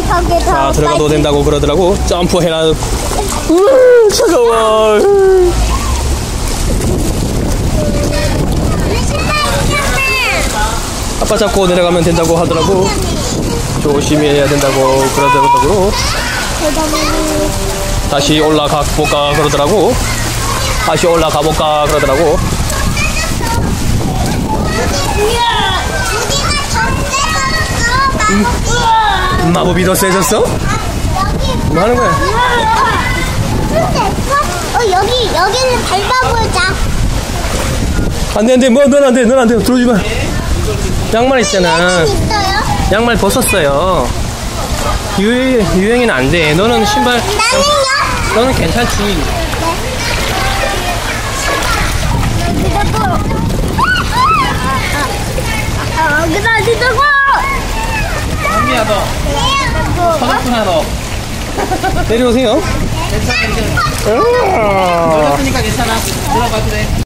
자, 들어가도 된다고 그러더라고. 점프해라. 차가워. 아빠 잡고 내려가면 된다고 하더라고. 조심해야 된다고 그러더라고. 다시 올라가 볼까 그러더라고. 다시 올라가 볼까 그러더라고. 마법이 더 세졌어? 뭐 하는 거야? 여기는 밟아보자. 안 돼, 뭐, 넌 안 돼, 들어오지 마. 양말 있잖아. 있어요? 양말 벗었어요. 유행이는 안 돼. 너는 신발. 나는요? 너는 괜찮지. 기다리자고! 언니야, 너. 서졌구나, 너. 내려오세요. 괜찮아. 어렸으니까 괜찮아. 들어가도 돼.